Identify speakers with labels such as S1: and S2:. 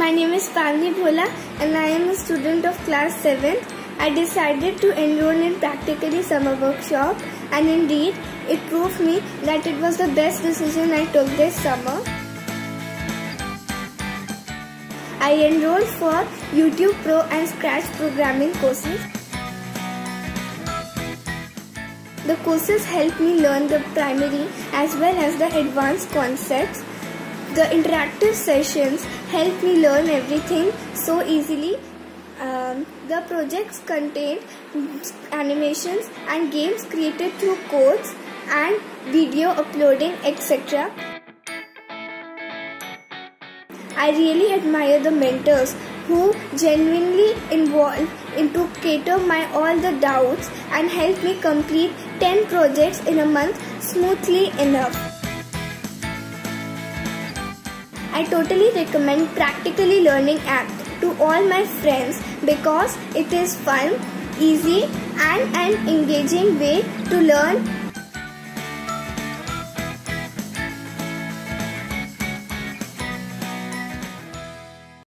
S1: My name is Pranali Bhola and I am a student of class 7th. I decided to enroll in Practically Summer Workshop, and indeed it proved me that it was the best decision I took this summer. I enrolled for YouTube Pro and Scratch programming courses. The courses helped me learn the primary as well as the advanced concepts. The interactive sessions helped me learn everything so easily. The projects contained animations and games created through codes and video uploading, etc. I really admire the mentors who genuinely involved into cater my all the doubts and help me complete 10 projects in a month smoothly enough. I totally recommend Practically Learning app to all my friends because it is fun, easy and an engaging way to learn